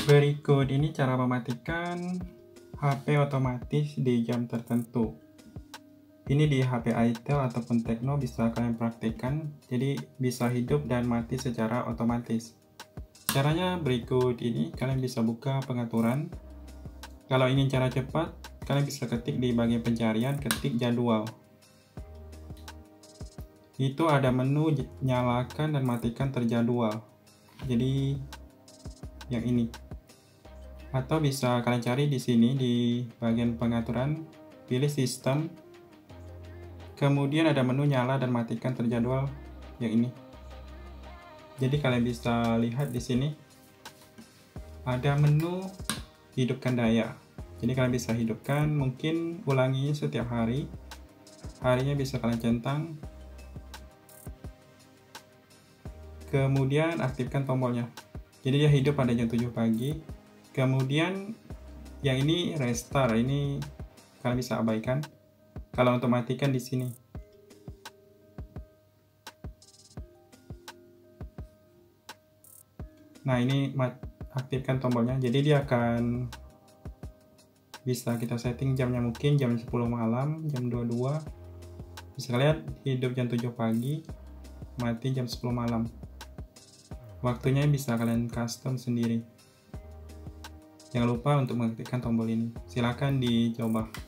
Berikut ini cara mematikan HP otomatis di jam tertentu. Ini di HP Itel ataupun Tecno bisa kalian praktekkan, jadi bisa hidup dan mati secara otomatis. Caranya berikut ini, kalian bisa buka pengaturan. Kalau ingin cara cepat, kalian bisa ketik di bagian pencarian, ketik jadwal. Itu ada menu nyalakan dan matikan terjadwal. Jadi yang ini. Atau bisa kalian cari di sini di bagian pengaturan, pilih sistem. Kemudian ada menu nyala dan matikan terjadwal yang ini. Jadi kalian bisa lihat di sini ada menu hidupkan daya. Jadi kalian bisa hidupkan, mungkin ulangi setiap hari. Harinya bisa kalian centang. Kemudian aktifkan tombolnya. Jadi dia hidup pada jam 7 pagi. Kemudian yang ini restart, ini kalian bisa abaikan. Kalau untuk matikan di sini. Nah, ini aktifkan tombolnya. Jadi dia akan bisa kita setting jamnya, mungkin jam 10 malam, jam 22. Bisa kalian hidup jam 7 pagi, mati jam 10 malam. Waktunya bisa kalian custom sendiri. Jangan lupa untuk mengaktifkan tombol ini. Silakan dicoba.